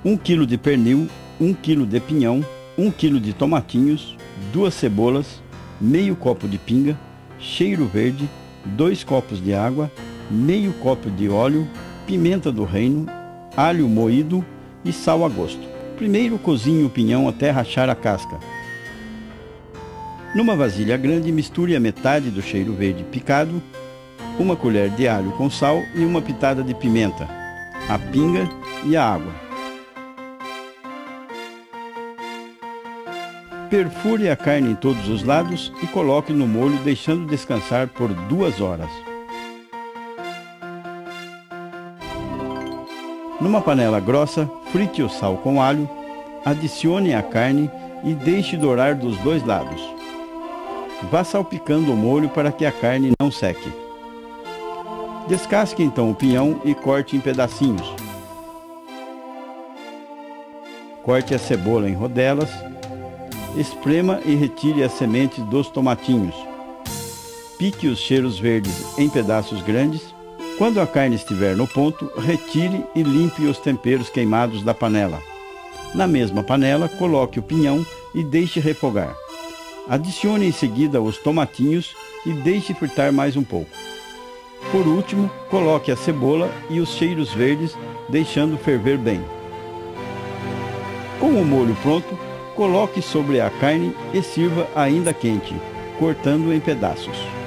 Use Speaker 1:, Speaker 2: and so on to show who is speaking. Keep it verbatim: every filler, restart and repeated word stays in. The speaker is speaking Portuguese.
Speaker 1: um quilo de pernil, um quilo de pinhão, um quilo de tomatinhos, duas cebolas, meio copo de pinga, cheiro verde, dois copos de água, meio copo de óleo, pimenta do reino, alho moído e sal a gosto. Primeiro cozinhe o pinhão até rachar a casca. Numa vasilha grande, misture a metade do cheiro verde picado, uma colher de alho com sal e uma pitada de pimenta, a pinga e a água. Perfure a carne em todos os lados e coloque no molho, deixando descansar por duas horas. Numa panela grossa, frite o sal com alho, adicione a carne e deixe dourar dos dois lados. Vá salpicando o molho para que a carne não seque. Descasque então o pinhão e corte em pedacinhos. Corte a cebola em rodelas. Esprema e retire as sementes dos tomatinhos. Pique os cheiros verdes em pedaços grandes. Quando a carne estiver no ponto, retire e limpe os temperos queimados da panela. Na mesma panela, coloque o pinhão e deixe refogar. Adicione em seguida os tomatinhos e deixe fritar mais um pouco. Por último, coloque a cebola e os cheiros verdes, deixando ferver bem. Com o molho pronto, coloque sobre a carne e sirva ainda quente, cortando em pedaços.